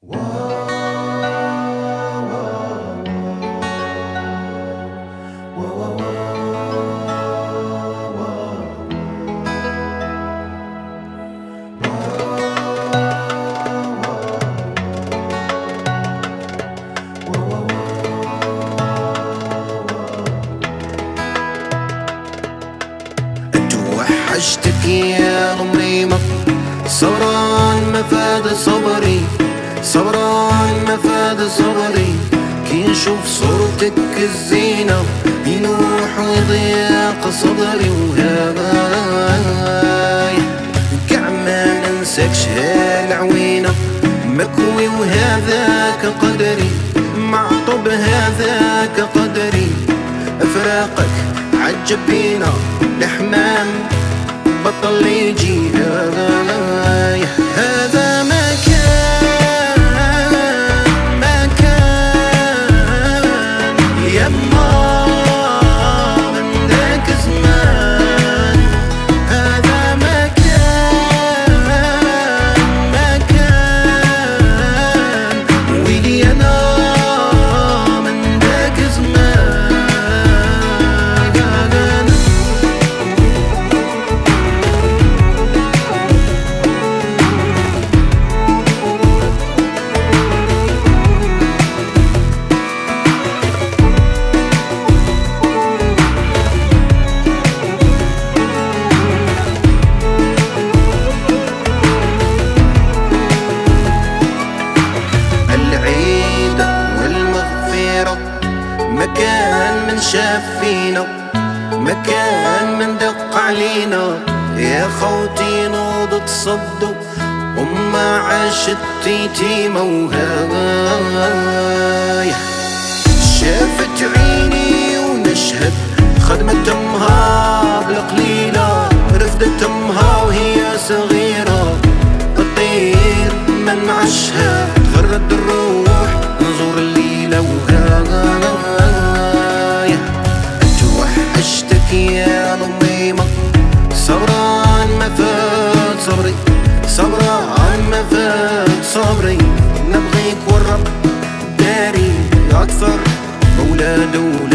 وحشتك يا عمري صبران ما فاد صبري، صبران ما فاد صبري. كي نشوف صورتك الزينة ينوح ويضيق صدري، وهاي كاع ما ننساكش هالعوينة مكوي، وهذاك قدري معطب هذاك قدري. أفراقك عجب بينا الحمام بطل يجي، هذا ما كان ما كان يما من ذاك زمان. هذا ما كان ما كان ويلي أنا من ذاك زمان. مكان من شاف فينا، مكان من دق علينا. يا خوتي نوض تصدوا وما عاشت يتيمة، وهاي شافت عيني ونشهد خدمت امها بالقليلة، رفدت امها وهي صغيرة. تطير من عشها تغرد الروح نزور الليلة، وهاي يا ضميمة صبران ما فات صبري، صبران ما فات صبري. نبغيك والرب داري أكثر أولاد